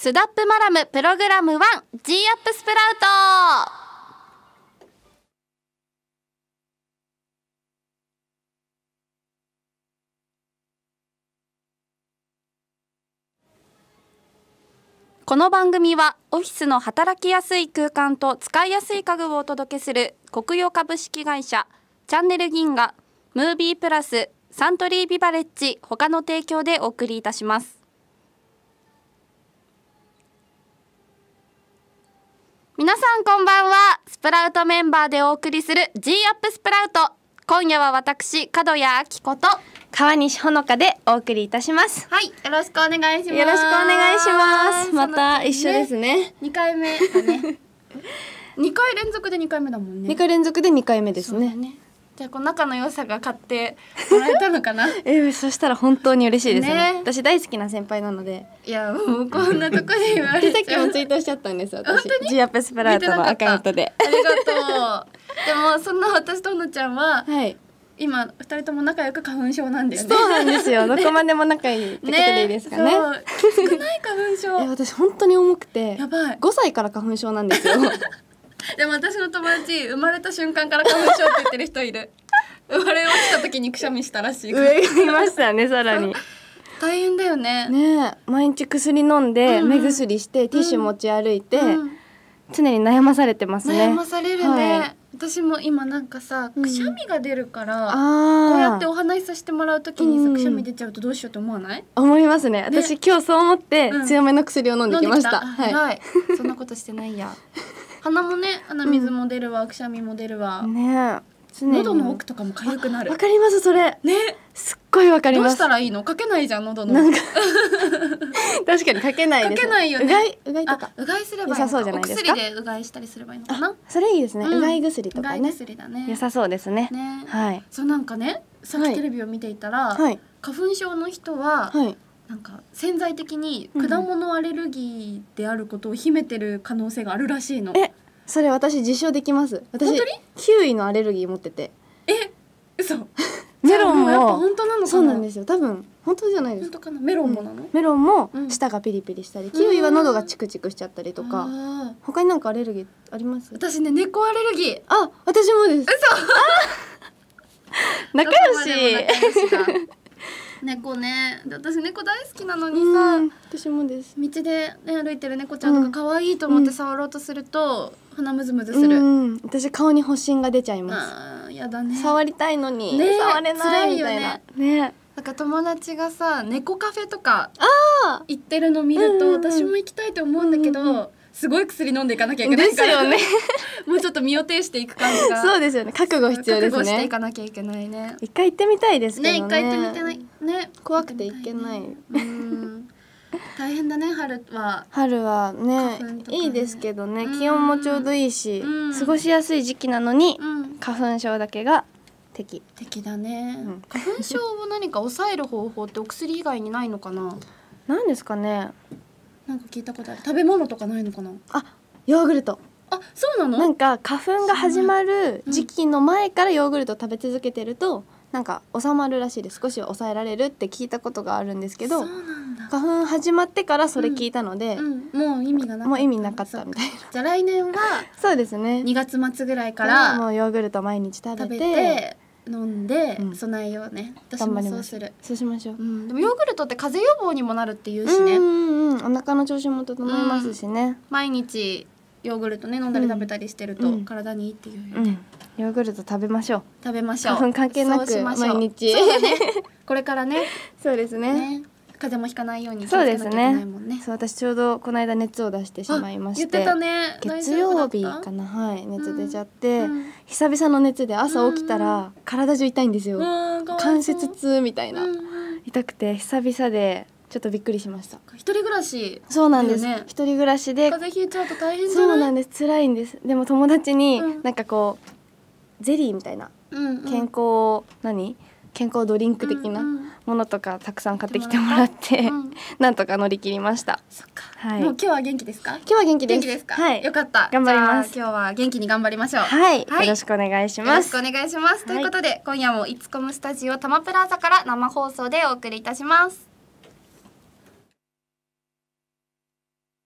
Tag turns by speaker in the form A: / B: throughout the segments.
A: スダップマラムプログラム1 G アップスプラウト。この番組はオフィスの働きやすい空間と使いやすい家具をお届けする国用株式会社チャンネル銀河、ムービープラス、サントリービバレッジ他の提供でお送りいたします。皆さんこんばんは。スプラウトメンバーでお送りする G アップスプラウト。今夜は私角谷明子と
B: 川西ほのかでお送りいたします。
A: はい、よろしくお願いします。
B: よろしくお願いします。また一緒ですね。
A: 2回目だね2回連続で2回目だもんね。
B: 2回連続で2回目ですね。
A: じゃあこの仲の良さが買ってもらえたのかな
B: そしたら本当に嬉しいですね。
A: ね、
B: 私大好きな先輩なので。
A: いやもうこんなとこで言われちゃう
B: さっきもツイートしちゃったんです私。G アップスプラウトのアカウントで。
A: ありがとうでもそんな私とほのちゃんは、
B: はい、
A: 今2人とも仲良く花粉症なんだよね。
B: そうなんですよ。どこまでも仲いいってことでいいですかね。
A: そう少ない花粉症
B: 私本当に重くて
A: やばい。
B: 5歳から花粉症なんですよ
A: でも私の友達生まれた瞬間から花粉症って言ってる人いる生まれ落ちた時にくしゃみしたらしい。
B: 上がいましたねさらに
A: 大変だよね。
B: ね、毎日薬飲んで、目薬してティッシュ持ち歩いて、常に悩まされてますね。
A: 悩まされるね、はい、私も今なんかさくしゃみが出るから、こうやってお話しさせてもらう時にさ、くしゃみ出ちゃうとどうしようと思わない？
B: 思いますね。私今日そう思って強めの薬を飲んできました。
A: はい、そんなことしてないや鼻もね、鼻水も出るわ、くしゃみも出るわね。喉の奥とかも痒くなる。
B: わかりますそれね。すっごいわかります。
A: どうしたらいいの？かけないじゃん喉の奥
B: 確かにかけないです。
A: かけないよね。
B: うがいとか。
A: うがいすればいいのか。
B: 良さそうじゃないですか。
A: お薬でうがいしたりすればいいのかな。
B: それいいですね。うがい薬とかね。
A: うがい薬だね。
B: 良さそうですね。はい。
A: そうなんかね、さっきテレビを見ていたら、花粉症の人はなんか潜在的に果物アレルギーであることを秘めてる可能性があるらしいの。
B: それ私実証できます。私キウイのアレルギー持ってて。
A: 嘘
B: メロンも
A: 本当なのかな。
B: そうなんですよ。多分本当じゃないですか。
A: 本当かな。メロンもなの？
B: メロンも舌がピリピリしたり、キウイは喉がチクチクしちゃったりとか。他になんかアレルギーあります？
A: 私ね、猫アレルギー。
B: あ、私もです。嘘仲良し
A: 猫ね。私猫大好きなのにさ、
B: 私もです。
A: 道で、ね、歩いてる猫ちゃんとか可愛いと思って触ろうとすると、鼻ムズムズする。
B: 私顔に発疹が出ちゃいます。
A: やだね。
B: 触りたいのに触れないみたいな。ね。なん
A: か友達がさ、猫カフェとか行ってるの見ると、私も行きたいと思うんだけど、すごい薬飲んでいかなきゃいけないから
B: ですよね。
A: もうちょっと身を挺していく感じが。
B: そうですよね。覚悟必要ですね。
A: 覚悟していかなきゃいけないね。
B: 一回行ってみたいですけどね。
A: 一回行ってみてないね。
B: 怖くて行けない。
A: 大変だね。春
B: はねいいですけどね、気温もちょうどいいし、過ごしやすい時期なのに、花粉症だけが敵
A: だね。花粉症を何か抑える方法ってお薬以外にないのかな。
B: なんですかね。
A: なんか聞いたことある。食べ物とかないのかな。
B: ヨーグルト。
A: そうなの？
B: なんか花粉が始まる時期の前からヨーグルト食べ続けてるとなんか収まるらしいです。少しは抑えられるって聞いたことがあるんですけど、花粉始まってからそれ聞いたので、
A: もう意味がなかった
B: みたいな。
A: じゃあ来年は
B: そうですね。
A: 2月末ぐらいから
B: もうヨーグルト毎日食べて
A: 飲んで備えようね。私もそうする。
B: そうしましょう。
A: でもヨーグルトって風邪予防にもなるっていうしね。
B: お腹の調子も整いますしね。
A: 毎日ヨーグルトね飲んだり食べたりしてると体にいいっていうよね。
B: ヨーグルト食べましょう。花粉関係なく毎日。
A: これからね。
B: そうですね。
A: 風邪もひかないように気をつけなきゃいけないもんね。
B: そう、私ちょうどこの間熱を出してしまいまして。
A: 言ってたね。
B: 月曜日かな、熱出ちゃって、久々の熱で朝起きたら体中痛いんですよ。関節痛みたいな、痛くて久々でちょっとびっくりしました。
A: 一人暮らし。
B: そうなんです。一人暮らしで
A: 風邪ひいちゃうと大変じゃない？
B: そうなんです。辛いんです。でも友達になんかこうゼリーみたいな健康ドリンク的なものとかたくさん買ってきてもらって、なんとか乗り切りました。
A: そっか。もう今日は元気ですか？
B: 今日は元気です。
A: 元気ですか？はい。よかった。
B: 頑張ります。
A: 今日は元気に頑張りましょう。
B: はい。よろしくお願いします。
A: よろしくお願いします。ということで今夜もいつこむスタジオ多摩プラザから生放送でお送りいたします。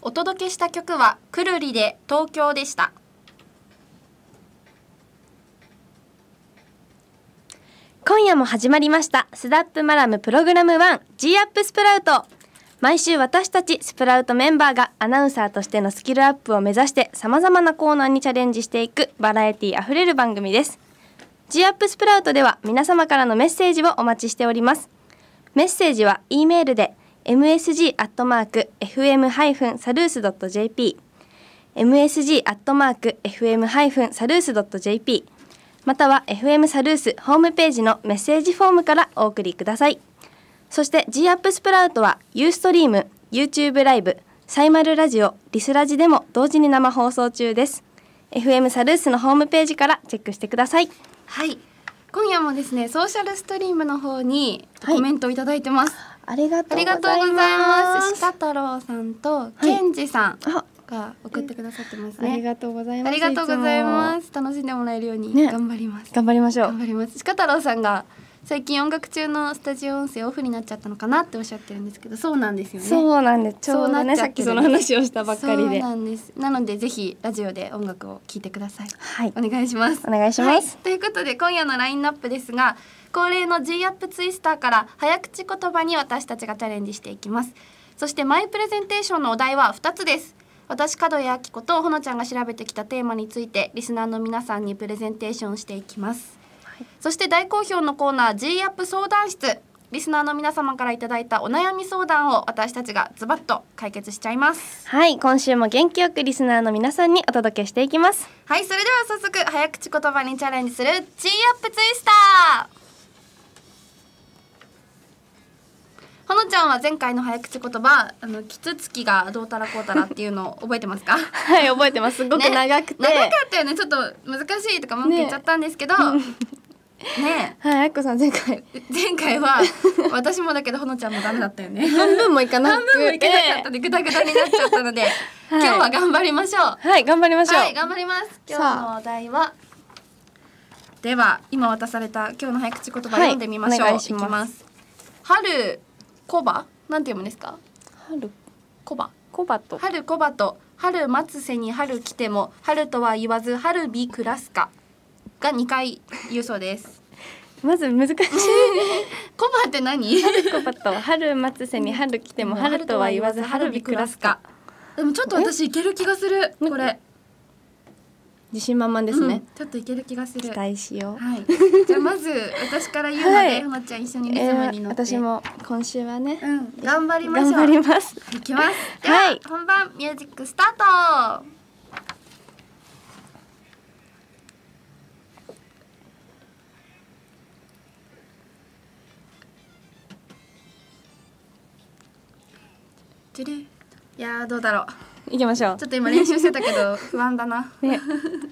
A: お届けした曲はくるりで東京でした。
B: 今夜も始まりましたスダップマラムプログラム1 G アップスプラウト。毎週私たちスプラウトメンバーがアナウンサーとしてのスキルアップを目指してさまざまなコーナーにチャレンジしていくバラエティあふれる番組です。 G アップスプラウトでは皆様からのメッセージをお待ちしております。メッセージは E メールで msg@fm-salus.jp msg@fm-salus.jp または FM サルースホームページのメッセージフォームからお送りください。そして G アップスプラウトはユーストリーム、YouTube ライブ、サイマルラジオ、リスラジでも同時に生放送中です。 FM サルースのホームページからチェックしてください。
A: はい、今夜もですねソーシャルストリームの方にコメントをいただいてます、
B: ありがとうございます。
A: ありがとうございます。鹿太郎さんとケンジさんが送ってくださってますね、
B: ありがとうございます。
A: ありがとうございます。楽しんでもらえるように頑張ります、
B: 頑張りましょう。
A: 頑張ります。鹿太郎さんが最近音楽中のスタジオ音声オフになっちゃったのかなっておっしゃってるんですけど、そうなんですよね。
B: そうなんです。ちょうどね、さっきその話をしたばっかりで。
A: そうなんです。なのでぜひラジオで音楽を聴いてください。
B: はい、
A: お願いします。
B: お願いします、
A: はい、ということで今夜のラインナップですが、恒例の G アップツイスターから早口言葉に私たちがチャレンジしていきます。そしてマイプレゼンテーションのお題は2つです。私角谷明子とほのちゃんが調べてきたテーマについてリスナーの皆さんにプレゼンテーションしていきます。そして大好評のコーナー G アップ相談室、リスナーの皆様からいただいたお悩み相談を私たちがズバッと解決しちゃいます。
B: はい、今週も元気よくリスナーの皆さんにお届けしていきます。
A: はい、それでは早速早口言葉にチャレンジする G アップツイスター。ほのちゃんは前回の早口言葉キツツキがどうたらこうたらっていうのを覚えてますか？
B: はい、覚えてます。すごく長くて、
A: 長かったよね。ちょっと難しいとか文句言っちゃったんですけどね
B: はい、あっこさん前回
A: は私もだけどほのちゃんもダメだったよね。
B: 半分もいかなくて
A: 半分もいけなかったでグダグダになっちゃったので、今日は頑張りましょう。
B: はい、頑張りましょう。
A: はい、頑張ります。今日のお題はでは今渡された今日の早口言葉読んでみましょう。いきます。春コバなんて読むんですか？
B: 春
A: コバ
B: と
A: 春コバと春待つせに春来ても春とは言わず春日暮らすかが2回言うそうです。
B: まず難しい
A: コバって何？
B: 春コバと春待つせに春来ても春とは言わず春日暮らすか。
A: でもちょっと私いける気がする。これ
B: 自信満々ですね、
A: ちょっといける気がする。
B: 期待しよう。
A: はい、じゃあまず私から言うので、ほのちゃん一緒にリズムに乗って、
B: 私も今週はね、
A: 頑張りましょう。
B: 頑張ります。
A: いきます。では、本番ミュージックスタート。いやーどうだろう。
B: 行きましょう。
A: ちょっと今練習してたけど不安だな。
B: ね、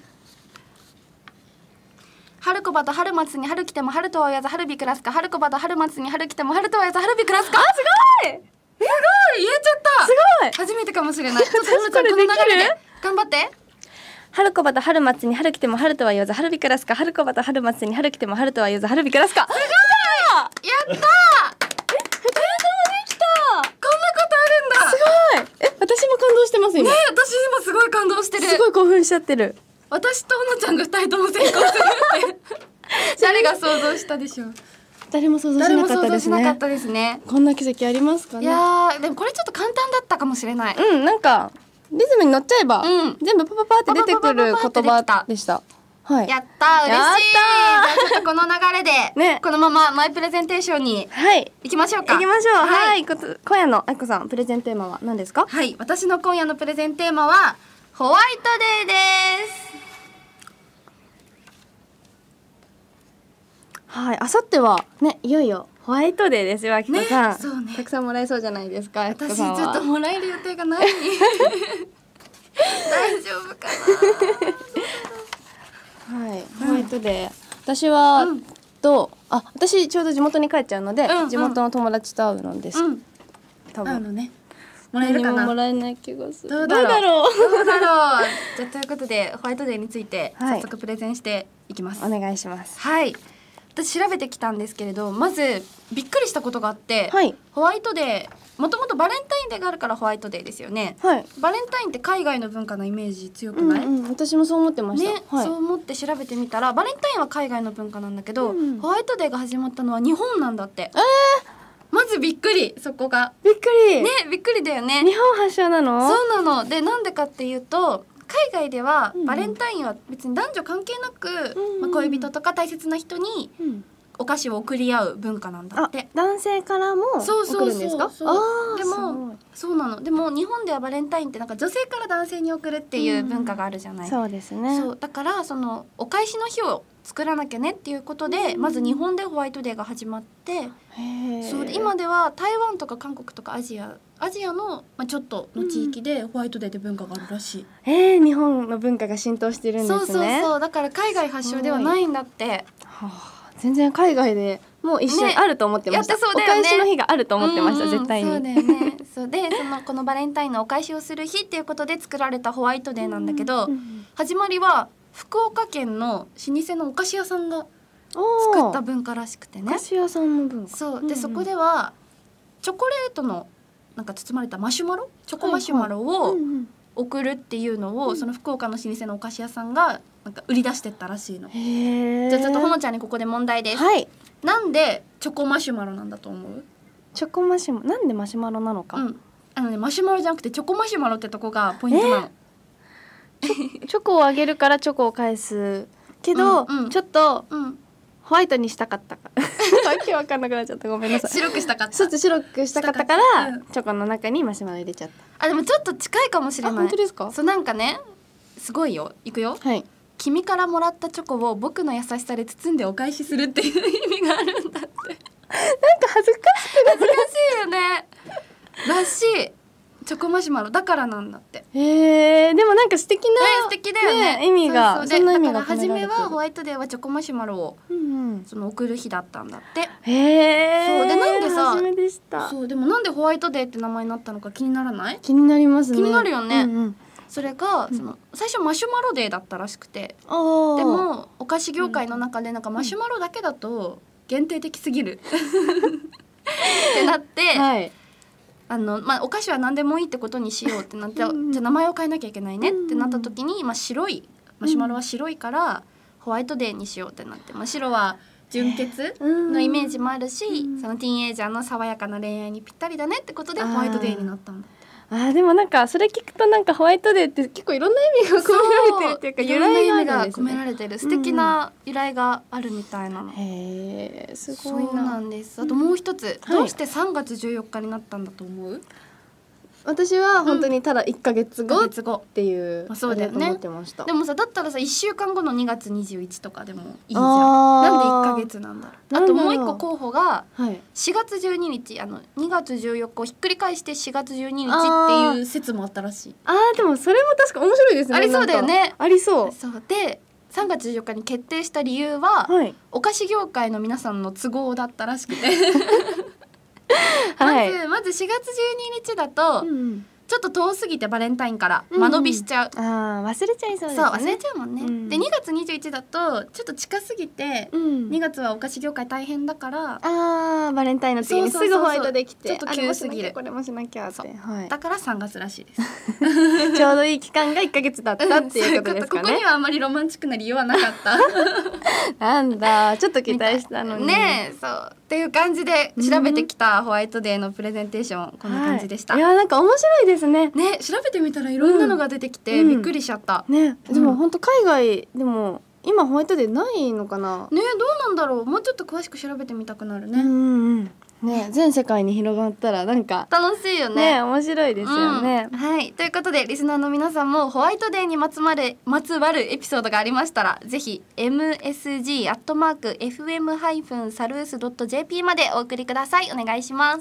A: 春子ばと春松に春来ても春とは言わず春日暮らすか。春子ばと春松に春来ても春とは言わず春日暮らすか。
B: あ、すごい。
A: すごい言えちゃった。
B: すごい。
A: 初めてかもしれない。ちょっとほのちゃんこの流れで頑張って。
B: 春子ばと春松に春来ても春とは言わず春日暮らすか。春子ばと春松に春来ても春とは言わず春日暮らすか。すごい。
A: やったー。
B: 私も感動してます今。
A: ね、私今すごい感動してる。
B: すごい興奮しちゃってる。
A: 私とほのちゃんが2人とも成功するって誰が想像したでしょう。
B: 誰も想像しなかったですね。こんな奇跡ありますかね。
A: いやーでもこれちょっと簡単だったかもしれない。
B: なんかリズムに乗っちゃえば、全部パパパって出てくる言葉でした。はい、
A: やったー、嬉しい。じゃあちょっとこの流れで、ね、このままマイプレゼンテーションに行きましょうか。
B: 行きましょう。はい、今夜のあきこさんプレゼンテーマは何ですか？
A: はい、私の今夜のプレゼンテーマはホワイトデーです。
B: はい、あさってはね、いよいよホワイトデーですよ、あきこさん。
A: そうね、
B: たくさんもらえそうじゃないですか。
A: 私ちょっともらえる予定がない大丈夫かなはい、
B: ホワイトデー、私は、私ちょうど地元に帰っちゃうので、地元の友達と会うのです。多分
A: ね、もらえるかな。
B: もらえない気がする。
A: どうだろう。じゃあということでホワイトデーについて早速プレゼンしていきます。
B: お願いします。
A: はい。 私調べてきたんですけれど、まずびっくりしたことがあって、
B: はい
A: ホワイトデー、もともとバレンタインデーがあるからホワイトデーですよね。
B: はい、
A: バレンタインって海外の文化のイメージ強くない？
B: 私もそう思ってました。
A: ね、
B: はい、
A: そう思って調べてみたらバレンタインは海外の文化なんだけど、ホワイトデーが始まったのは日本なんだって。まずびっくり、そこが
B: びっくり
A: ね、びっくりだよね。
B: 日本発祥なの？
A: そうなの。で、なんでかっていうと、海外ではバレンタインは別に男女関係なく、恋人とか大切な人にお菓子を贈り合う文化なんだって。
B: 男性からも贈るんですか？
A: でもそうなの。でも日本ではバレンタインってなんか女性から男性に贈るっていう文化があるじゃない。
B: そうですね。
A: そうだからそのお返しの日を作らなきゃねっていうことで、まず日本でホワイトデーが始まって、そうで今では台湾とか韓国とかアジアの、ちょっとの地域でホワイトデーって文化があるらしい。
B: 日本の文化が浸透してるんですね。
A: そうだから海外発祥ではないんだって。
B: 全然海外でもう一緒にあると思ってました。お返しの日があると思ってました、絶対に。
A: そうだよね。そうでこのバレンタインのお返しをする日っていうことで作られたホワイトデーなんだけど、始まりは福岡県の老舗のお菓子屋さんが作った文化らしくてね。
B: お菓子屋さんの文化。
A: そうで、そこではチョコレートのなんか包まれたマシュマロ、チョコマシュマロを送るっていうのを、その福岡の老舗のお菓子屋さんがなんか売り出してったらしいの。じゃあちょっとほのちゃんにここで問題です。はい。なんでチョコマシュマロなんだと思う？
B: チョコマシュマロ、なんでマシュマロなのか。
A: マシュマロじゃなくてチョコマシュマロってとこがポイントなの。
B: チョコをあげるからチョコを返すけど、ちょっとホワイトにしたかったかわけわかんなくなっちゃった、ごめんなさい。
A: 白くしたかった。
B: そう、白くしたかったから、チョコの中にマシュマロ入れちゃった。
A: あ、でもちょっと近いかもしれない。
B: 本当ですか？
A: そう、なんかね、すごいよ、いくよ。はい。君からもらったチョコを僕の優しさで包んでお返しするっていう意味があるんだって。なんか
B: 恥ずかし
A: いよね。らしい。チョコマシュマロだからなんだって。
B: でもなんか素敵
A: だよね。
B: 意味が、
A: そんな意味が込められてる。初めはホワイトデーはチョコマシュマロをその送る日だったんだって。そうで、なんでさ、そうでもなんでホワイトデーって名前になったのか気にならない？
B: 気になりますね。
A: 気になるよね。それがその最初マシュマロデーだったらしくて、でもお菓子業界の中でなんかマシュマロだけだと限定的すぎるってなって、お菓子は何でもいいってことにしようってなって、じゃあ名前を変えなきゃいけないねってなった時に、白いマシュマロは白いからホワイトデーにしようってなって、白は純潔のイメージもあるし、そのティーンエイジャーの爽やかな恋愛にぴったりだねってことでホワイトデーになったんだ。
B: でもなんかそれ聞くとなんかホワイトデーって結構いろんな意味が込められてるっていうか、由来が
A: 込められてる素敵な由来があるみたいなの。
B: へえ、すごいな。
A: そうなんです。あともう一つ、どうして3月14日になったんだと思う？
B: 私は本当にただ1ヶ月後っていう
A: そうだよね。
B: 思ってました。
A: でもさ、だったらさ1週間後の2月21とかでもいいじゃん。なんで1ヶ月なんだろう。あともう一個候補が4月12日、2月14日をひっくり返して4月12日っていう説もあったらしい。
B: でもそれも確か面白いですね。
A: ありそうだよね。
B: ありそう。
A: そうで3月14日に決定した理由は、お菓子業界の皆さんの都合だったらしくてまず4月12日だと、ちょっと遠すぎてバレンタインから間延びしちゃう。
B: 忘れちゃいそうですね。
A: そう、忘れちゃうもんね。で2月21だとちょっと近すぎて、2月はお菓子業界大変だから、
B: バレンタインの次にすぐホワイトできて、
A: ちょっと急すぎる。
B: これもしなきゃって。
A: だから3月らしいです。
B: ちょうどいい期間が1ヶ月だったっていうことですかね。
A: ここにはあまりロマンチックな理由はなかった。
B: なんだ、ちょっと期待したのに
A: ね。そうっていう感じで調べてきたホワイトデーのプレゼンテーション、こんな感じでした。
B: いや、なんか面白いですね。
A: ね、調べてみたらいろんなのが出てきてびっくりしちゃった。
B: ね、でも本当海外でも今ホワイトデーないのかな。
A: ね、どうなんだろう。もうちょっと詳しく調べてみたくなるね。
B: ね、全世界に広がったらなんか
A: 楽しいよね。
B: 面白いですよね。
A: はい、ということでリスナーの皆さんもホワイトデーにまつわるエピソードがありましたら、ぜひ msg@fm-salus.jp までお送りください。お願いします。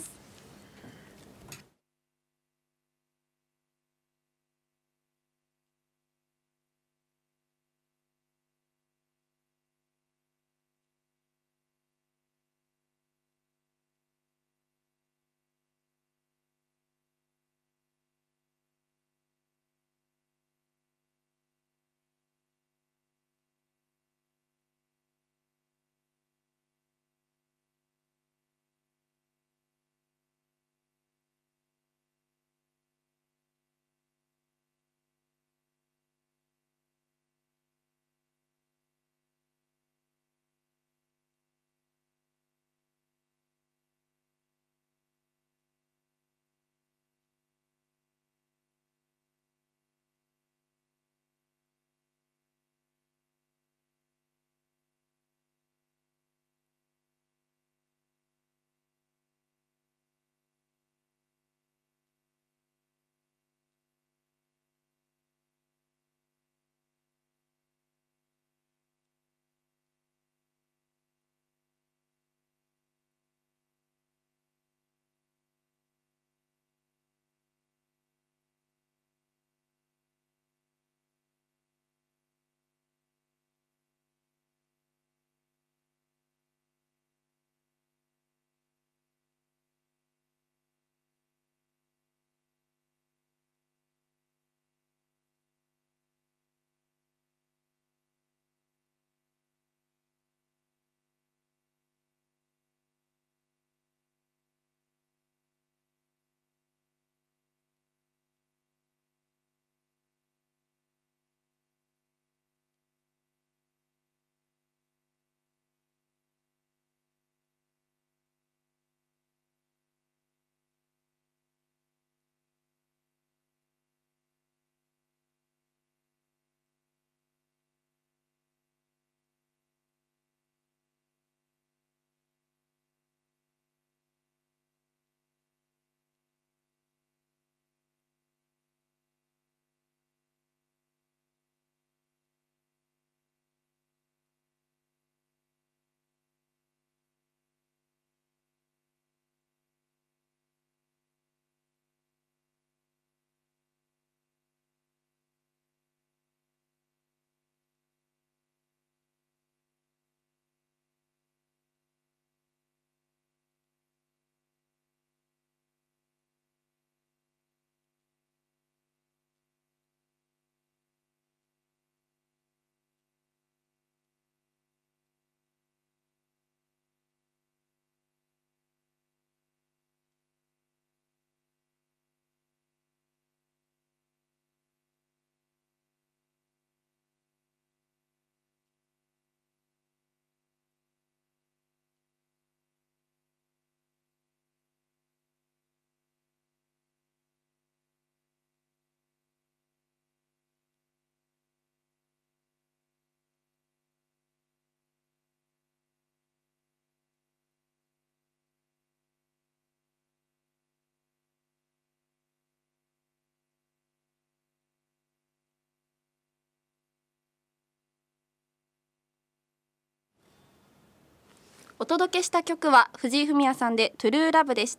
A: お届けした曲は藤井フミヤさんでトゥルーラブでした。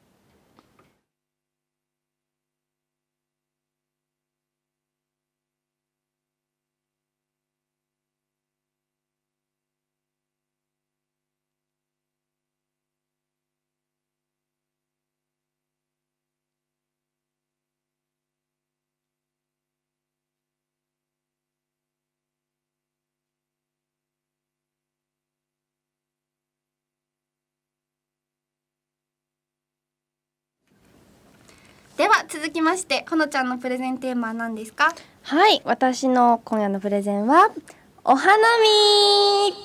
A: では続きましてほのちゃんのプレゼンテーマは何ですか？
B: はい、私の今夜のプレゼンはお花見。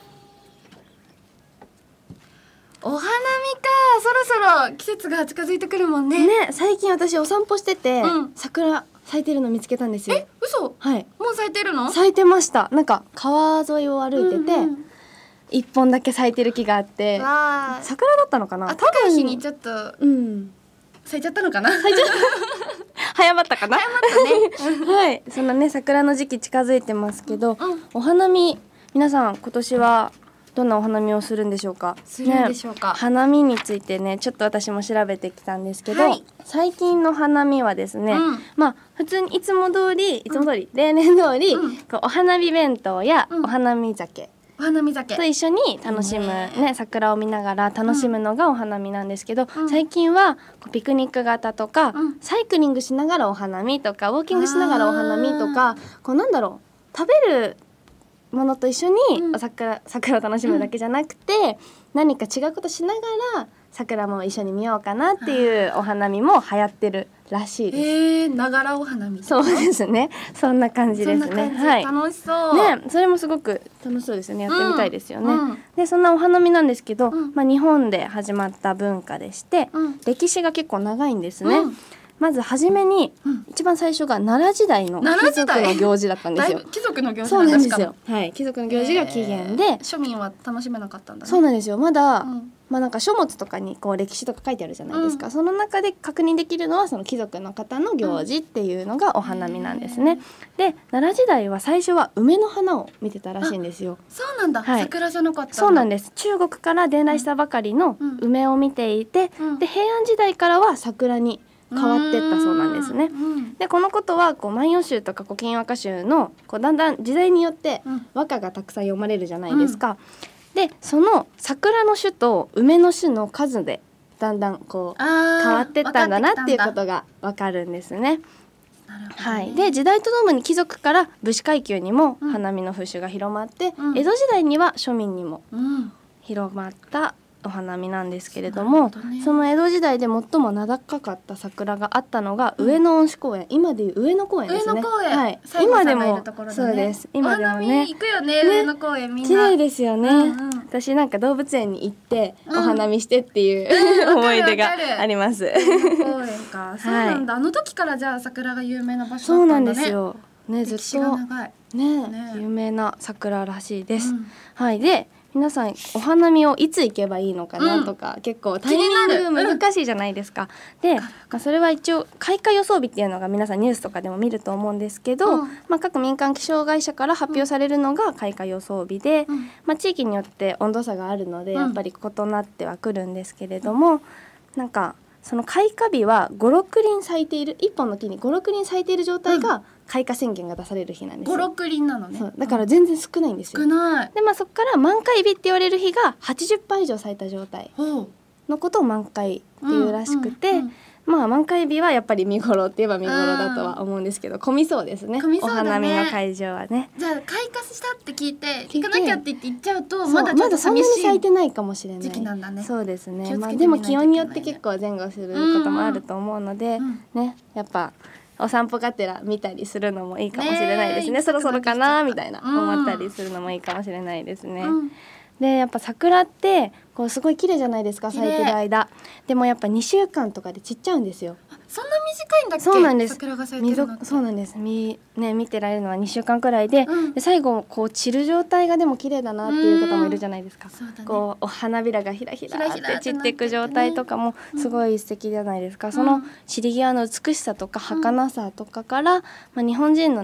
A: お花見か。そろそろ季節が近づいてくるもんね。
B: ね、最近私お散歩してて、
A: うん、
B: 桜咲いてるの見つけたんですよ。
A: 嘘？
B: はい。
A: もう咲いてるの？
B: 咲いてました。なんか川沿いを歩いてて、
A: うんうん、一
B: 本だけ咲いてる木があって、桜だったのかな。
A: 暖かい日にちょっと、咲いちゃったのかな。咲いちゃった
B: 早まったかな。
A: 早まったね。
B: はい、そんなね桜の時期近づいてますけど、お花見皆さん今年はどんなお花見をするんでしょうか。
A: するんでしょうか。
B: 花見についてねちょっと私も調べてきたんですけど、最近の花見はですね、まあ普通にいつも通り例年通り、こうお花見弁当やお花見酒、
A: お花見酒
B: と一緒に楽しむね、桜を見ながら楽しむのがお花見なんですけど、最近はこうピクニック型とか、サイクリングしながらお花見とかウォーキングしながらお花見とか、こうなんだろう、食べるものと一緒に桜を楽しむだけじゃなくて、何か違うことしながら桜も一緒に見ようかなっていうお花見も流行ってるらしいです。
A: ながらお花見。
B: そうですね。そんな感じですね。はい。
A: 楽しそう。
B: ね、それもすごく楽しそうですよね。やってみたいですよね。で、そんなお花見なんですけど、まあ日本で始まった文化でして、歴史が結構長いんですね。まず初めに、一番最初が奈良時代の貴族の行事だったんですよ。
A: 貴族の行事
B: そうなんですよ。はい、貴族の行事が起源で、
A: 庶民は楽しめなかったんだね。
B: そうなんですよ。まだ、まあなんか書物とかにこう歴史とか書いてあるじゃないですか。その中で確認できるのはその貴族の方の行事っていうのがお花見なんですね。で、奈良時代は最初は梅の花を見てたらしいんですよ。
A: そうなんだ。桜じゃなかったんだ。
B: そうなんです。中国から伝来したばかりの梅を見ていて、で平安時代からは桜に変わってったそうなんですね。でこのことはこう万葉集とか古今和歌集のこうだんだん時代によって和歌がたくさん読まれるじゃないですか。でその桜の種と梅の種の数でだんだんこう変わってったんだなっていうことがわかるんですね。はい、で時代とともに貴族から武士階級にも花見の風習が広まって、江戸時代には庶民にも広まったお花見なんですけれども、その江戸時代で最も名高かった桜があったのが上野恩賜公園、今でいう上野公園ですね。はい、今でもそうです。今でもね、
A: 行くよね、上野公園みんな。
B: 綺麗ですよね。私なんか動物園に行ってお花見してっていう思い出があります。
A: 公園か。そうなんだ。あの時からじゃあ桜が有名な場所だったんだね。
B: そうなんですよ。ね、ずっとね有名な桜らしいです。はい。で皆さんお花見をいつ行けばいいのかなとか、結構タイミング難しいじゃないですか。で、まあ、それは一応開花予想日っていうのが皆さんニュースとかでも見ると思うんですけど、まあ、各民間気象会社から発表されるのが開花予想日で、まあ、地域によって温度差があるのでやっぱり異なってはくるんですけれども、なんかその開花日は5、6輪咲いている1本の木に5、6輪咲いている状態が開花宣言が出される日なんですよ。
A: 5、6輪なのね。
B: そうだから全然少ないんですよ。
A: 少ない。
B: でまあそこから満開日って言われる日が80%以上咲いた状態のことを満開っていうらしくて、まあ満開日はやっぱり見頃って言えば見頃だとは思うんですけど、混みそうですね。お花見の会場はね。
A: じゃあ開花したって聞いて行かなきゃって言って行っちゃうと
B: まだそんなに咲いてないかもしれない
A: 時期なんだね。
B: そうですね。まあでも気温によって結構前後することもあると思うので、ねやっぱお散歩がてら見たりするのもいいかもしれないですね。そろそろかなみたいな思ったりするのもいいかもしれないですね。でやっぱ桜ってこうすごい綺麗じゃないですか、咲いてる間。でもやっぱ2週間とかで散っちゃうんですよ。
A: そんな短いんだっけ？
B: そうなんです。
A: 桜が咲いてるのって。
B: そうなんです。見てられるのは2週間くらいで、で最後こう散る状態がでも綺麗だなっていう方もいるじゃないですか。こうお花びらがひらひらって散っていく状態とかもすごい素敵じゃないですか。その散り際の美しさとか儚さとかから、まあ、日本人のね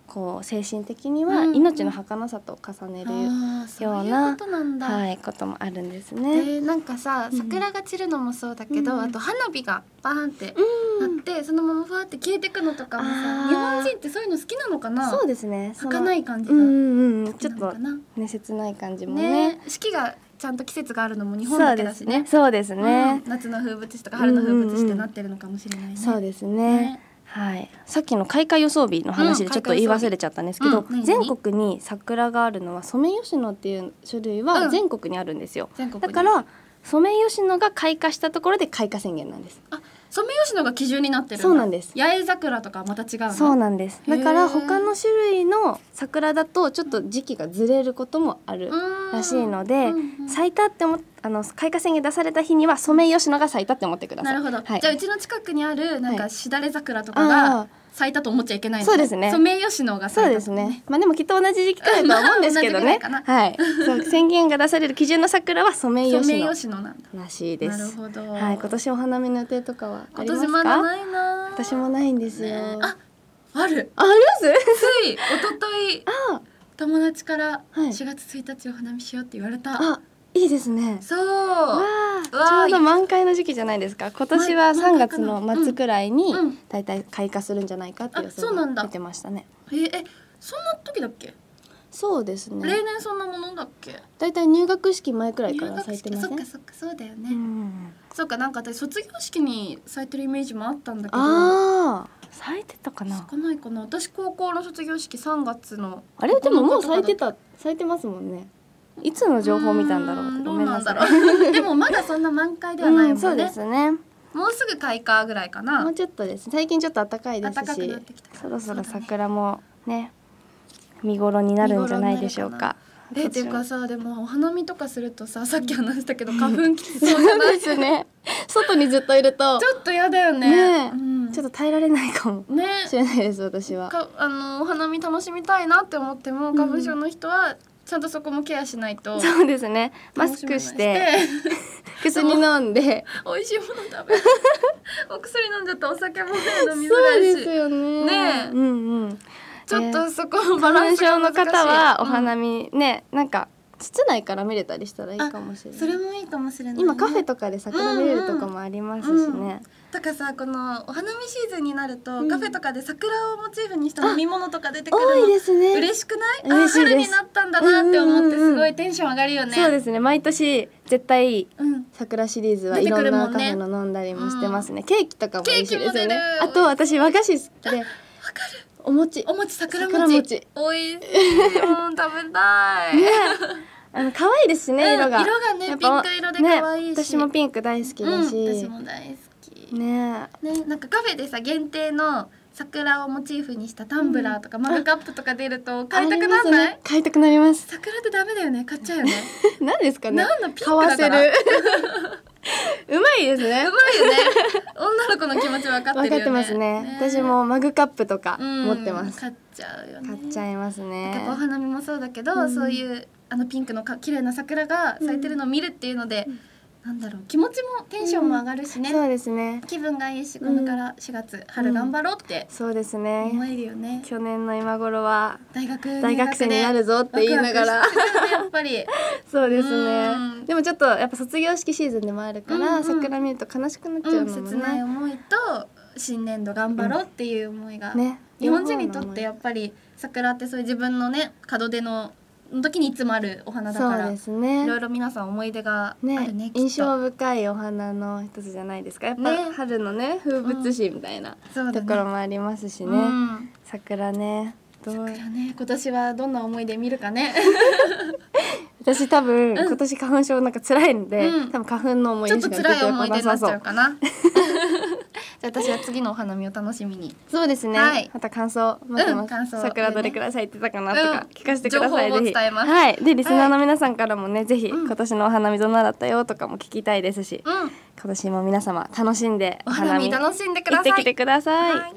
B: こう精神的には命の儚さと重ねるような、はい、こともあるんですね。
A: なんかさ、桜が散るのもそうだけど、あと花火がバーンってなって、そのままファーって消えてくのとかもさ、日本人ってそういうの好きなのかな。そうですね、儚い感じが
B: ちょっとね、切ない感じもね、
A: 四季がちゃんと季節があるのも日本だけだしね。
B: そうですね、
A: 夏の風物詩とか春の風物詩ってなってるのかもしれないね。
B: そうですね。はい、さっきの開花予想日の話でちょっと言い忘れちゃったんですけど、全国に桜があるのはソメイヨシノっていう種類は全国にあるんですよ。だからソメイヨシノが開花したところで開花宣言なんです。
A: ソメイヨシノが基準になってるんだ。
B: そうなんです。
A: 八重桜とかまた違うの？
B: そうなんです。だから他の種類の桜だとちょっと時期がずれることもあるらしいので、咲いたって開花宣言出された日にはソメイヨシノが咲いたって思ってください。
A: なるほど、はい、じゃあうちの近くにあるなんかしだれ桜とかが咲いたと思っちゃいけないの、ね、そうですね。ソメイヨシノが咲いた、そうですね。まあでもきっと同じ時期くらいとは思うんですけどね。はい。そう、宣言が出される基準の桜はソメイヨシノなんだらしいです。なるほど。はい。今年お花見の予定とかはありますか？今年まだないな。私もないんですよ。ある。あります？つい一昨日友達から4月1日お花見しようって言われた。いいですね。そう。ちょうど満開の時期じゃないですか。今年は3月の末くらいにだいたい開花するんじゃないかっていう予想が出てましたね。そんな時だっけ？そうですね。例年そんなものだっけ？だいたい入学式前くらいから咲いてません？そっかそっか、そうだよね。そうか、なんか私卒業式に咲いてるイメージもあったんだけど。咲いてたかな？咲かないかな。私高校の卒業式3月の。あれでももう咲いてますもんね。いつの情報を見たんだろう。ごめんなさい。でもまだそんな満開ではないもんね。そうですね。もうすぐ開花ぐらいかな。もうちょっとです。最近ちょっと暖かいですし、そろそろ桜もね見頃になるんじゃないでしょうか。っていうかさ、でもお花見とかするとさ、さっき話したけど花粉きつそうじゃないですね。外にずっといるとちょっと嫌だよね。ちょっと耐えられないかもしれないです。私はお花見楽しみたいなって思っても、花粉症の人はちゃんとそこもケアしないと。そうですね。マスクして薬飲んで美味しいもの食べる。お薬飲んじゃった、お酒もね、飲みづらいし。そうですよね。ね。ちょっとそこのバランスが難しい。花粉症の方はお花見ね、なんか室内から見れたりしたらいいかもしれない。それもいいかもしれない、ね。今カフェとかで桜見れるとかもありますしね。だからさ、このお花見シーズンになると、カフェとかで桜をモチーフにした飲み物とか出てくるの多いですね。嬉しくない？春になったんだなって思ってすごいテンション上がるよね。そうですね。毎年絶対桜シリーズはいろんなカフェの飲んだりもしてますね。ケーキとかも美味しいですよね。あと私和菓子好きで。わかる。お餅、桜餅。おいしい。食べたい。可愛いですね、色が。色がね、ピンク色で可愛いし。私もピンク大好きだし。私も大好き。ね、なんかカフェでさ、限定の桜をモチーフにしたタンブラーとかマグカップとか出ると買いたくならない？買いたくなります。桜ってダメだよね、買っちゃうよね。何ですかね。なんのピンクだから。うまいですね。うまいよね。女の子の気持ち分かってるよね。分かってますね。私もマグカップとか持ってます。買っちゃうよね。買っちゃいますね。お花見もそうだけど、そういうピンクの綺麗な桜が咲いてるのを見るっていうので、なんだろう、気持ちもテンションも上がるしね。そうですね。気分がいいし、これから4月春頑張ろうってそうですね。思えるよね。去年の今頃は大学生になるぞって言いながら、やっぱりそうですね。でもちょっとやっぱ卒業式シーズンでもあるから、桜見ると悲しくなっちゃうのもね。切ない思いと新年度頑張ろうっていう思いが、日本人にとってやっぱり桜ってそういう自分のね、門出の時にいつもあるお花だから、そうですね、いろいろ皆さん思い出があるね、印象深いお花の一つじゃないですか。やっぱ春のね、風物詩みたいなところもありますしね。桜ね、桜ね、今年はどんな思い出見るかね。私多分今年花粉症なんか辛いんで、多分花粉の思い出しか出てこなさそう。ちょっと辛い思い出になっちゃうかな。じゃあ私は次のお花見を楽しみに。そうですね。また感想待ってます。桜どれくらい咲いてたかなとか聞かせてください。ぜひ。はい。でリスナーの皆さんからもね、ぜひ今年のお花見どんなだったよとかも聞きたいですし、今年も皆様楽しんでお花見楽しんでください。行ってきてください。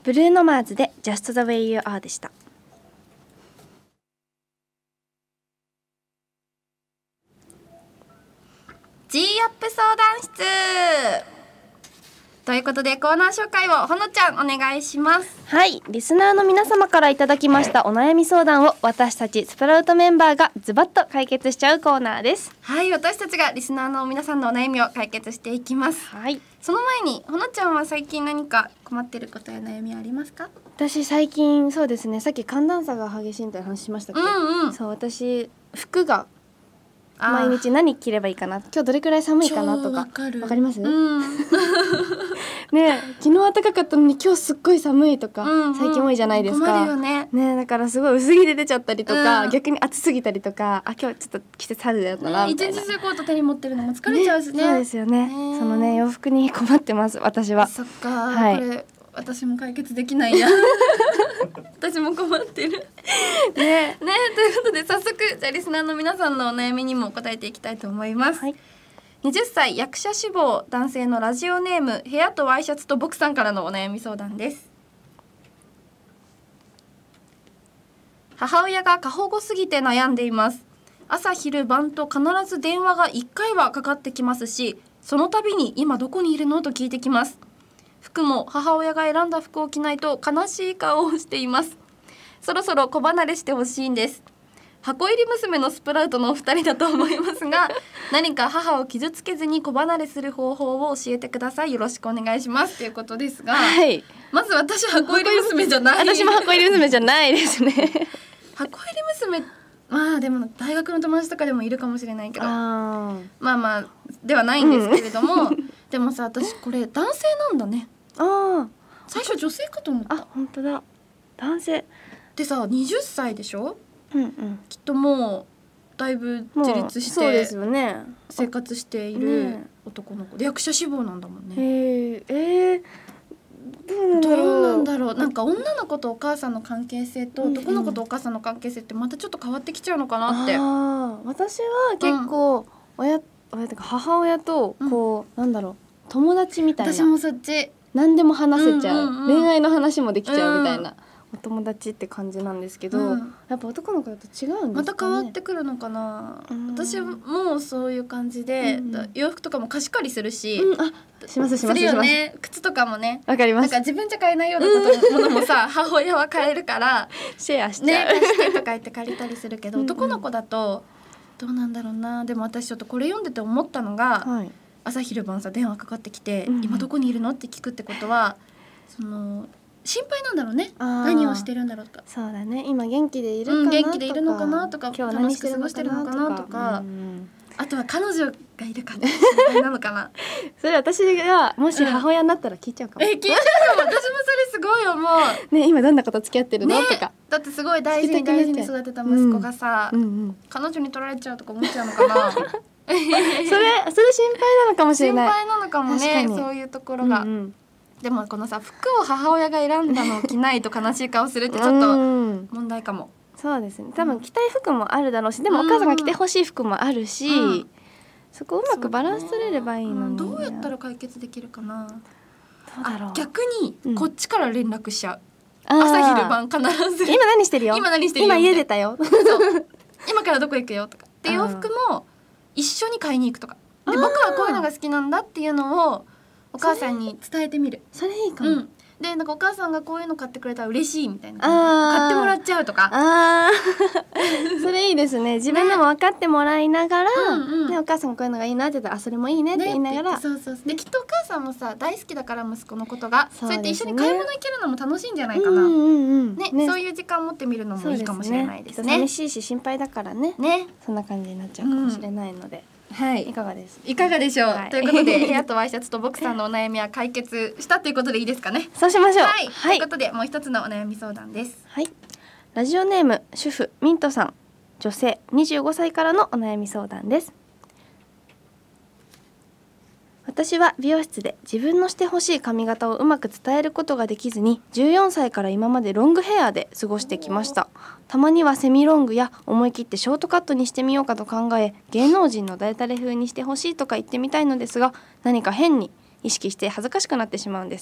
B: ブルーノマーズで Just the way you are でした。
A: G アップ相談室ということで、コーナー紹介をほのちゃんお願いします。
B: はい、リスナーの皆様からいただきましたお悩み相談を私たちスプラウトメンバーがズバッと解決しちゃうコーナーです。
A: はい、私たちがリスナーの皆さんのお悩みを解決していきます。
B: はい、
A: その前にほのちゃんは最近何か困ってることや悩みありますか？
B: 私最近そうですね、さっき寒暖差が激しいみたいな話しましたっけ。そう、私服が毎日何着ればいいかな、今日どれくらい寒いかなとかわかります？ね、昨日暖かかったのに今日すっごい寒いとか、最近多いじゃないですか。
A: 困るよね。
B: ね、だからすごい薄着で出ちゃったりとか、逆に暑すぎたりとか、あ、今日ちょっと季節春だったなみたいな。
A: 一日中コート手に持ってるのも疲れちゃうしね。
B: そうですよね。そのね、洋服に困ってます私は。
A: そっか、はい、これ私も解決できないや。私も困ってる。ね、ということで早速じゃあリスナーの皆さんのお悩みにも答えていきたいと思います。はい、20歳役者志望男性のラジオネーム部屋とワイシャツと僕さんからのお悩み相談です。母親が過保護すぎて悩んでいます。朝昼晩と必ず電話が1回はかかってきますし、その度に今どこにいるのと聞いてきます。服も母親が選んだ服を着ないと悲しい顔をしています。そろそろ子離れしてほしいんです。箱入り娘のスプラウトのお二人だと思いますが、何か母を傷つけずに子離れする方法を教えてください。よろしくお願いしますということですが、はい、まず私は箱入り娘じゃない。
B: 私も箱入り娘じゃないですね。
A: 箱入り娘、まあでも大学の友達とかでもいるかもしれないけど、まあではないんですけれども、でもさ、私これ男性なんだね。最初女性かと思った。
B: 本当だ、男性
A: でさ、20歳でしょ。きっともうだいぶ自立して
B: そうですよね、
A: 生活している男の子で役者志望なんだもんね。どうなんだろう。なんか女の子とお母さんの関係性と男の子とお母さんの関係性ってまたちょっと変わってきちゃうのかなって。
B: 私は結構親とか母親とこう、なんだろう、友達みたいな。
A: 私もそっち。
B: 何でも話せちゃう、恋愛の話もできちゃうみたいな、お友達って感じなんですけど、やっぱ男の子だと違うんですかね。
A: また変わってくるのかな。私もそういう感じで、洋服とかも貸し借りするし、
B: します
A: するよね。靴とかもね。
B: わかります。
A: なんか自分じゃ買えないようなものもさ、母親は買えるから
B: シェアしちゃう。
A: ね、貸してとか言って借りたりするけど、男の子だとどうなんだろうな。でも私ちょっとこれ読んでて思ったのが、朝昼晩さ電話かかってきて、今どこにいるのって聞くってことは、その心配なんだろうね。何をしてるんだろうとか。そうだね、今元気でいるかなとか、元気でいるのかなとか、今日何して過ごしてるのかなとか、あとは彼女がいるか心配なのかな。
B: それ私がもし母親になったら聞いちゃうかも。
A: 聞いちゃうかも。私もそれすごい思う。
B: ね、今どんなこと付き合ってるのとか。
A: だってすごい大事に育てた息子がさ、彼女に取られちゃうとか思っちゃうのかな。それ心
B: 配なのかもしれない。
A: 心配なのかもね、そういうところが。でもこのさ、服を母親が選んだのを着ないと悲しい顔するってちょっと問題かも。
B: そうですね、多分着たい服もあるだろうし、でもお母さんが着てほしい服もあるし、そこうまくバランス取れればいいのに、
A: どうやったら解決できるかな。
B: どうだろう。
A: 逆にこっちから連絡しちゃう。朝昼晩必ず
B: 今何してるよ、
A: 今何してるよ、
B: 今家出たよ、
A: 今からどこ行くよとか。で洋服も一緒に買いに行くとかで、僕はこういうのが好きなんだっていうのをお母さんに伝えてみる。
B: それいいかも。
A: でなんかお母さんがこういうの買ってくれたら嬉しいみたいな、買ってもらっちゃうとか。
B: それいいですね。自分でも分かってもらいながら、お母さんこういうのがいいなって言ったら、それもいいねって言いながら、
A: できっとお母さんもさ大好きだから、息子のことがそうやって一緒に買い物行けるのも楽しいんじゃないかな。ね、そういう時間持ってみるのもいいかもしれないですね。
B: 寂しいし心配だからね、そんな感じになっちゃうかもしれないので、いかがです？
A: いかがでしょう。ということで部屋とワイシャツとボクさんのお悩みは解決したということでいいですかね。
B: そうしましょう。
A: ということでもう一つのお悩み相談です。
B: ラジオネーム主婦ミントさん、女性25歳からのお悩み相談です。私は美容室で自分のしてほしい髪型をうまく伝えることができずに、14歳から今までロングヘアで過ごしてきました。たまにはセミロングや思い切ってショートカットにしてみようかと考え、芸能人のダレ風にしてほしいとか言ってみたいのですが、何か変に意識して恥ずかしくなってしまうんです。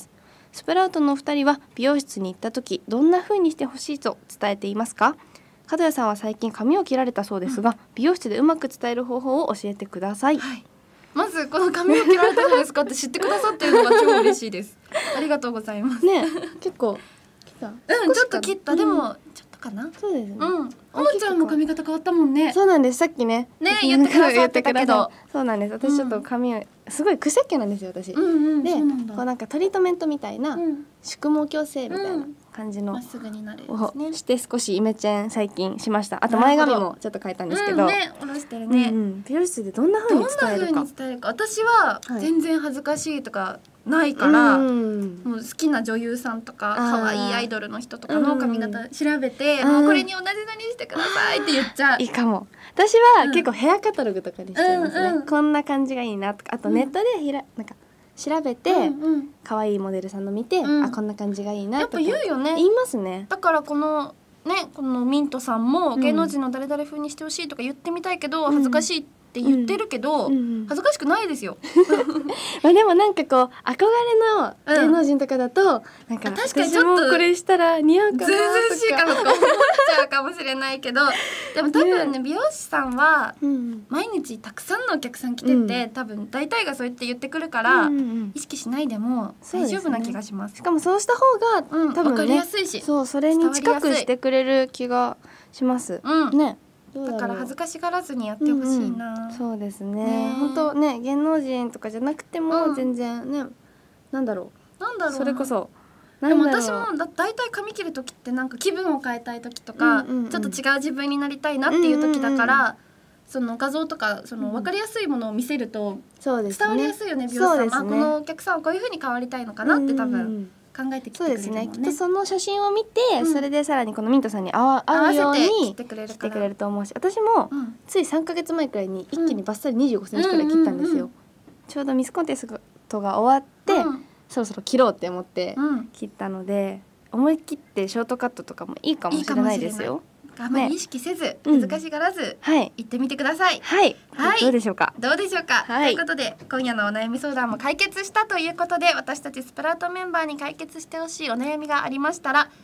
B: スプラウトのお二人は美容室に行った時どんな風にしてほしいと伝えていますか？角谷さんは最近髪を切られたそうですが、美容室でうまく伝える方法を教えてください。
A: はい、まずこの髪を切られたじゃないですかって知ってくださってるのが超嬉しいです。ありがとうございます。
B: ね、結構切った。
A: ちょっと切った。でもちょっとかな。
B: そうですね。
A: おもちゃんも髪型変わったもんね。
B: そうなんです。さっきね
A: 言ってくださってたけど。
B: そうなんです。私ちょっと髪をすごい癖っ気なんですよ私。で、こうなんかトリートメントみたいな宿毛矯正みたいな感じの
A: まっすぐになる
B: をして少しイメチェン最近しました。あと前髪もちょっと変えたんですけど。
A: ね、下ろしてるね。
B: 美容室でどんな風に伝えるか。
A: 私は全然恥ずかしいとかないから、もう好きな女優さんとか可愛いアイドルの人とかの髪型調べて、もうこれに同じのにしてくださいって言っちゃう。
B: いいかも。私は結構ヘアカタログとかにしちゃいますね。こんな感じがいいなとか、あとネットでなんか調べて可愛いモデルさんの見て、あ、こんな感じがいいなとか
A: やっぱ言うよね。
B: 言いますね。
A: だからこのミントさんも芸能人の誰々風にしてほしいとか言ってみたいけど恥ずかしいって言ってるけど、恥ずかしくないですよ。
B: まあでもなんかこう憧れの芸能人とかだと、なんか
A: 確かにちょっと
B: これしたら似合うかなとか、
A: ずうずうしいかなとか思っちゃうかもしれないけど、でも多分ね美容師さんは毎日たくさんのお客さん来てて、多分大体がそうやって言ってくるから、意識しないでも大丈夫な気がします。
B: しかもそうした方が多分ね、
A: 分かりやすいし、
B: そうそれに近くしてくれる気がします。ね。
A: だから恥ずかしがらずにやってほしいな。
B: そうですね。本当ね、芸能人とかじゃなくても全然ね、なんだろう。それこそ。
A: でも私もだいたい髪切る時ってなんか気分を変えたい時とか、ちょっと違う自分になりたいなっていう時だから、その画像とかその分かりやすいものを見せると伝わりやすいよね。美容師さん、このお客さんはこういう風に変わりたいのかなって多分考えてきてくれるもんね。
B: きっとその写真を見て、それでさらにこのミントさんに合うように切ってくれると思うし、私もつい3ヶ月前くらいに一気にバッサリ25センチくらい切ったんですよ。ちょうどミスコンテストが終わって、そろそろ切ろうって思って切ったので、思い切ってショートカットとかもいいかもしれないですよ。
A: あまり意識せず、恥ずかしがらず行ってみてください。
B: はい、どうでしょうか。
A: ということで今夜のお悩み相談も解決したということで、私たちスプラウトメンバーに解決してほしいお悩みがありましたら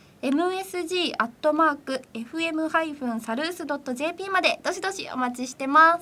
A: msg@fm-salus.jp までどしどしお待ちしてます。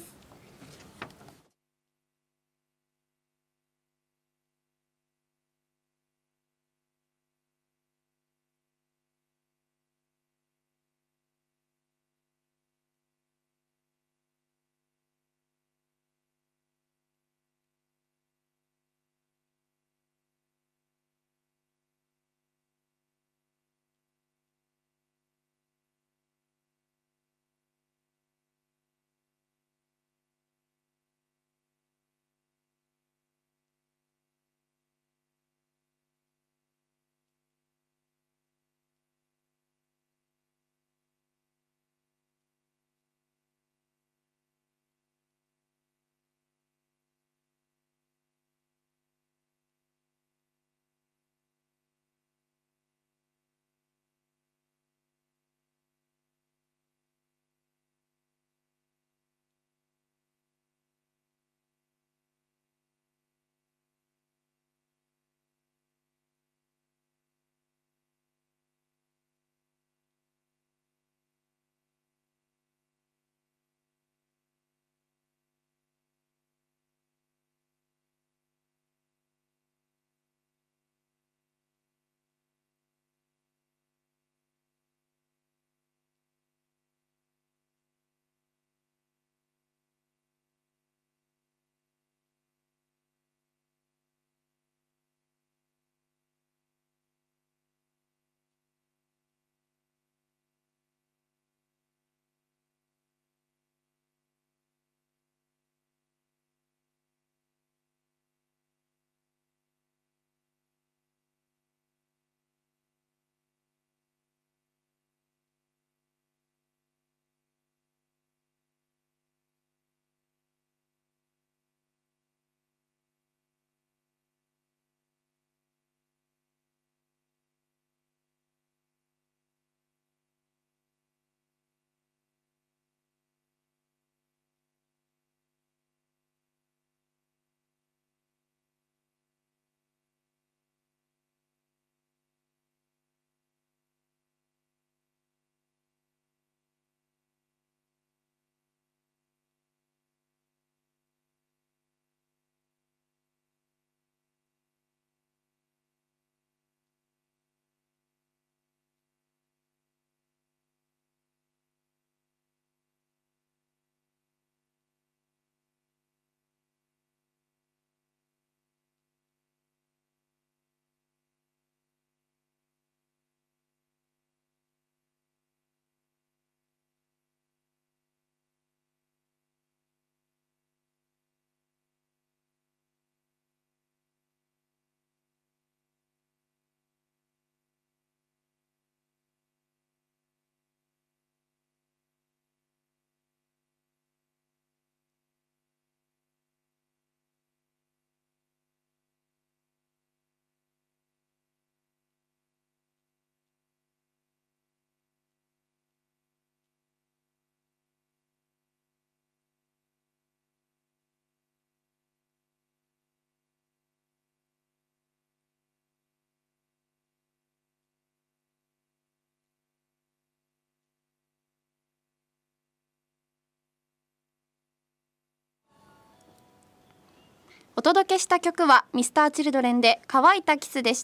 A: お届けした曲は Mr.Children で乾いたキスでした。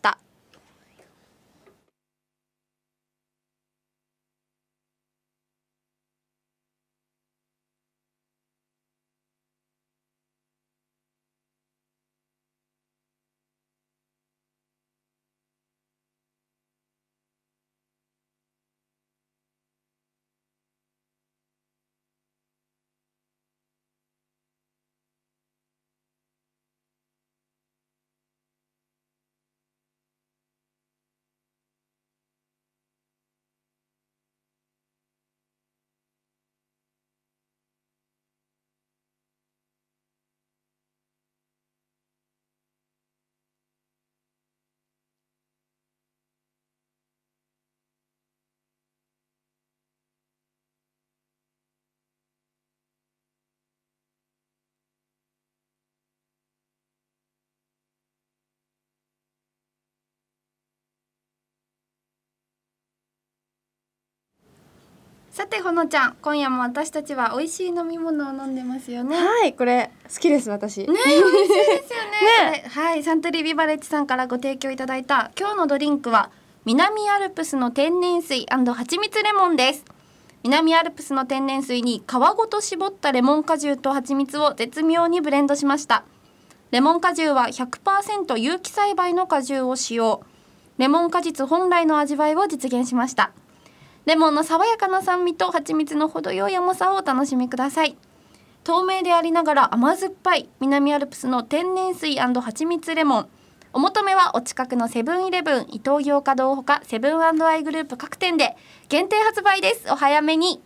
A: さてほのちゃん、今夜も私たちは美味しい飲み物を飲んでますよね。
B: はい、これ好きです私。
A: ね、美味しいですよね。はい、サントリービバレッジさんからご提供いただいた今日のドリンクは南アルプスの天然水&蜂蜜レモンです。南アルプスの天然水に皮ごと絞ったレモン果汁と蜂蜜を絶妙にブレンドしました。レモン果汁は 100% 有機栽培の果汁を使用。レモン果実本来の味わいを実現しました。レモンの爽やかな酸味と蜂蜜の程よい甘さをお楽しみください。透明でありながら甘酸っぱい南アルプスの天然水&蜂蜜レモン。お求めはお近くのセブンイレブン、イトーヨーカドーほかセブン&アイグループ各店で限定発売です。お早めに。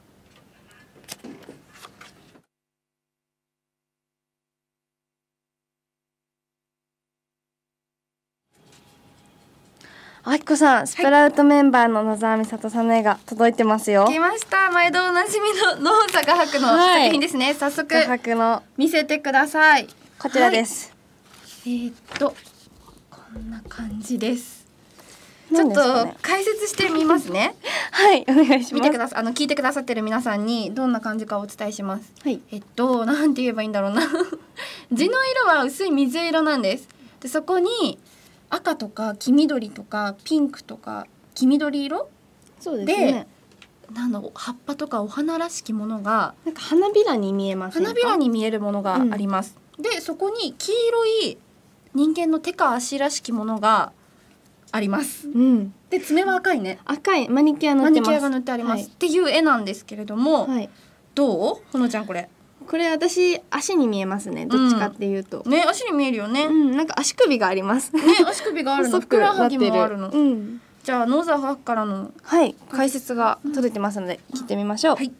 B: あきこさん、スプラウトメンバーの野沢美里さんの絵が届いてますよ。
A: 来ました。毎度おなじみのノーザ画伯の作品ですね。早速
B: 画伯の
A: 見せてください。
B: こちらです。
A: はい、こんな感じです。ちょっと解説してみますね。
B: はい、お願いします。
A: 見てください。聞いてくださってる皆さんにどんな感じかお伝えします。
B: はい。
A: なんて言えばいいんだろうな。地の色は薄い水色なんです。で、そこに赤とか黄緑とかピンクとか黄緑色
B: そうですね。
A: 葉っぱとかお花らしきものが
B: なんか花びらに見えます。
A: 花びらに見えるものがあります。で、そこに黄色い人間の手か足らしきものがあります。で、爪は赤いね。
B: 赤いマニキュア塗ってます。
A: マニキュアが塗ってあります。っていう絵なんですけれども、どう？ほのちゃんこれ。
B: これ私足に見えますね。どっちかっていうと。
A: ね、足に見えるよね。
B: なんか足首があります。
A: ね、足首があるの。ふくらはぎもあるの。じゃあノーザハッからの
B: 解説が届いてますので聞いてみましょう。はい。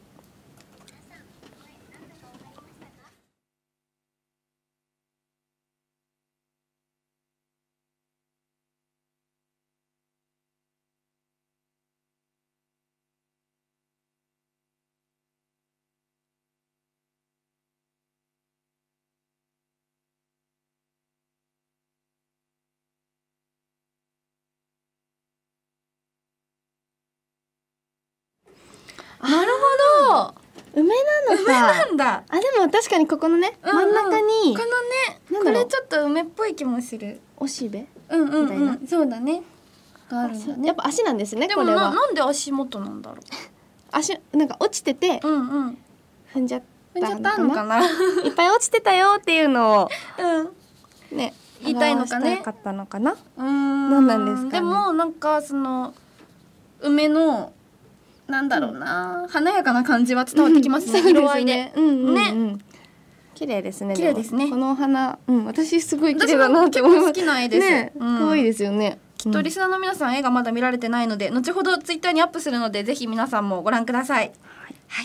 A: なるほど。
B: 梅なのか。
A: 梅なんだ。
B: あ、でも確かにここのね、真ん中に
A: このね、これちょっと梅っぽい気もする。
B: おしべ
A: みたいな。そうだね。があるんだね。
B: やっぱ足なんですね。
A: これは。なんで足元なんだろう。
B: 足なんか落ちてて、踏んじゃったのかな。いっぱい落ちてたよっていうのをね、
A: 言いたいのかね。
B: かったのかな。なんなんですかね。
A: でもなんかその梅のなんだろうな、華やかな感じは伝わってきますね。色合いで。ね。
B: 綺麗ですね。
A: 綺麗ですね。
B: この花、私すごい綺麗だなって思います。
A: 好きな絵です。
B: 可愛いですよね。
A: きっとリスナーの皆さん絵がまだ見られてないので、後ほどツイッターにアップするのでぜひ皆さんもご覧ください。はい。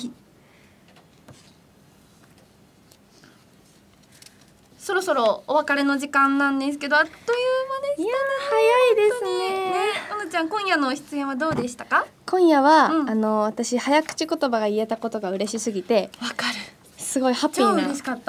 A: そろそろお別れの時間なんですけど、あっという間です。
B: いや早いですね。
A: ほのちゃん、今夜の出演はどうでしたか？
B: 今夜は、私早口言葉が言えたことが嬉しすぎて、
A: わかる。
B: すごいハッピーな。
A: 超嬉しかった。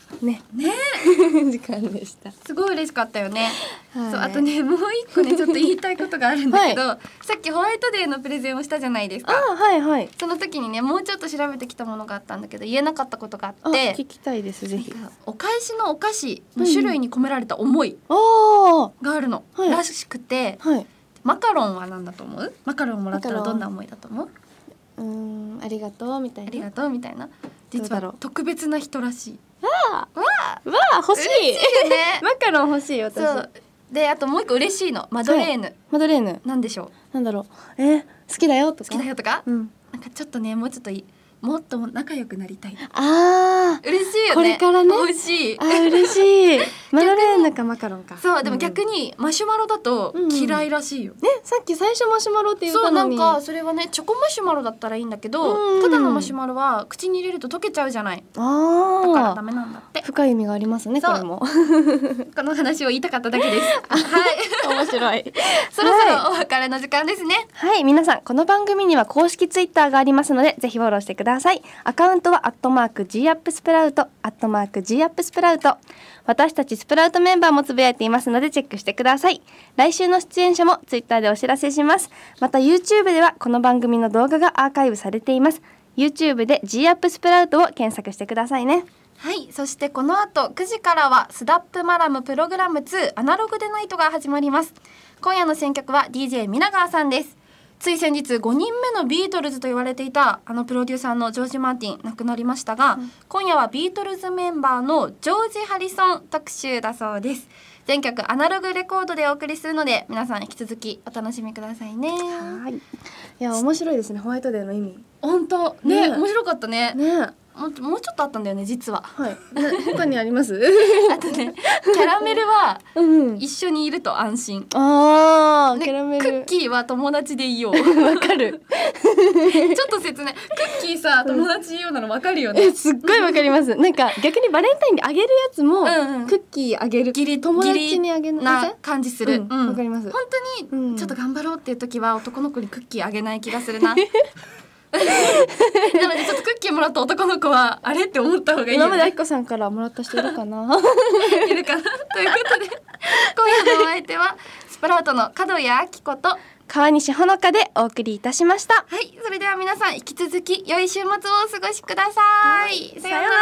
B: ね
A: ね
B: 時間でした。
A: すごい嬉しかったよね。
B: はい、
A: そうあとねもう一個ねちょっと言いたいことがあるんだけど、さっきホワイトデーのプレゼンをしたじゃないですか。
B: はいはい。
A: その時にねもうちょっと調べてきたものがあったんだけど言えなかったことがあって
B: 聞きたいですぜひ。
A: お返しのお菓子の種類に込められた思いがあるの、らしくて、マカロンは何だと思う？マカロンもらったらどんな思いだと思う？
B: ありがとうみたいな。
A: ありがとうみたいな。実は特別な人らしい。
B: わあ欲しい
A: ね。
B: マカロン欲しい私。そう
A: であともう一個嬉しいのマドレーヌ。
B: マドレーヌ
A: なんでしょ
B: う？なんだろう。好きだよとか。
A: 好きだよとか。なんかちょっとねもうちょっともっと仲良くなりたい。嬉しいよね。
B: これからね。
A: 欲しい。
B: 嬉しい。マドレーヌかマカロンか。
A: そうでも逆にマシュマロだと嫌いらしいよ。
B: さっき最初マシュマロって言ったのに。
A: そうなんかそれはねチョコマシュマロだったらいいんだけど、ただのマシュマロは口に入れると溶けちゃうじゃない。だからダメなんだって。
B: 深い意味がありますねこれも。
A: この話を言いたかっただけです。はい。
B: 面白い。
A: そろそろお別れの時間ですね。
B: はい、皆さんこの番組には公式ツイッターがありますのでぜひフォローしてください。アカウントは@GAppSprout @GAppSprout。私たちスプラウトメンバーもつぶやいていますのでチェックしてください。来週の出演者もツイッターでお知らせします。また YouTube ではこの番組の動画がアーカイブされています。 YouTube で GAppSproutを検索してくださいね。
A: はい、そしてこの後9時からはスダップマラムプログラム2アナログでナイトが始まります。今夜の選曲は DJ 皆川さんです。つい先日5人目のビートルズと言われていたあのプロデューサーのジョージ・マーティン亡くなりましたが、今夜はビートルズメンバーのジョージ・ハリソン特集だそうです。全曲アナログレコードでお送りするので皆さん引き続きお楽しみくださいね。
B: はい、いや面白いですねホワイトデーの意味。
A: 本当ね面白かったね。もうちょっとあったんだよね実は。
B: はい。他にあります？
A: あとねキャラメルは一緒にいると安心。キ
B: ャラメル。
A: クッキーは友達でいよう。
B: わかる。
A: ちょっと切ない。クッキーさ友達でいようなのわかるよね。
B: すっごいわかります。なんか逆にバレンタインにあげるやつもクッキーあげる。友達にあげ
A: な感じする。
B: わかります。
A: 本当にちょっと頑張ろうっていう時は男の子にクッキーあげない気がするな。なのでちょっとクッキーもらった男の子はあれって思った方がいいよね。
B: 今まであきこさんからもらった人いるかな。
A: いるかな。ということで今夜のお相手はスプラウトの角谷あきこと
B: 川西ほのかでお送りいたしました。
A: はい、それでは皆さん引き続き良い週末をお過ごしください。さようなら。